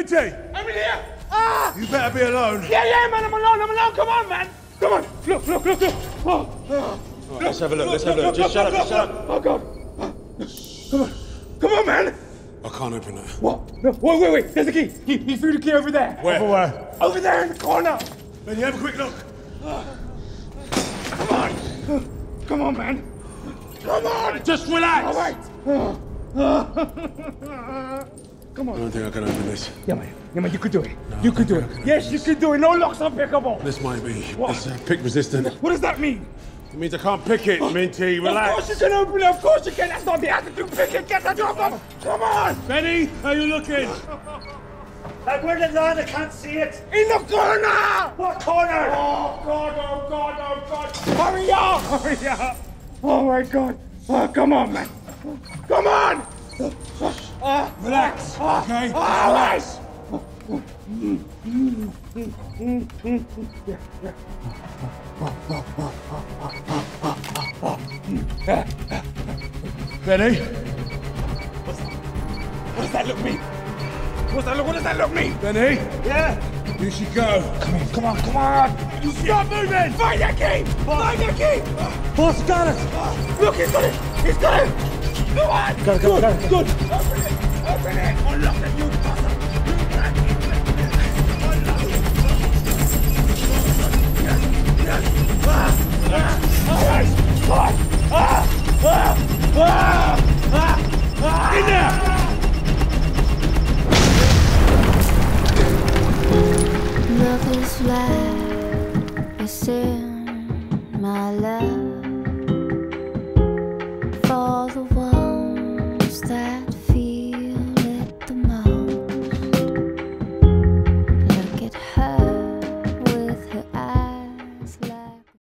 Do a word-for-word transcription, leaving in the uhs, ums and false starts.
Minty! I'm in here! Ah! You better be alone. Yeah, yeah, man, I'm alone, I'm alone, come on, man! Come on, look, look, look, look! Oh, oh. Right, let's have a look, let's have a look. Just shut up, just shut up. Oh, God. Come on, come on, man! I can't open it. What? No, wait, wait, wait, there's a key. He, he threw the key over there. Where? Over where? Over there in the corner. Benny, have a quick look. Come on. Come on, man. Come on. Just relax. All right. Come on. I don't think I can open this. Yeah, man. Yeah, man, you could do it. No, you could do it. can Yes, you could do it. No locks unpickable. This might be. What? It's uh, pick resistant. What does that mean? It means I can't pick it, Minty. Of Relax. course you can open it. Of course you can. That's not the attitude. Pick it. Get the job done. Come on. Benny, how you looking? Like where the line? I can't see it. In the corner. What corner? Oh, God. Oh, God. Oh, God. Hurry up. Hurry up. Oh, my God. Oh, come on, man. Come on. Uh, Relax, uh, okay? All right. Benny? What does that look mean? What's that look? What does that look mean? Benny? Yeah. You should go. Come on, come on, come on. You stop moving. Find that key. Find that key. Boss, got it. Look, he's got it. He's got it. Go on. Got it, got it, got it. Good. Open it. Open it. Unlock it, you bastard. Unlock it. Yes. Yes. Ah. Ah. All right. Come on. Ah. Ah. Ah. Ah. Ah. In there. Love is like a sin, my love.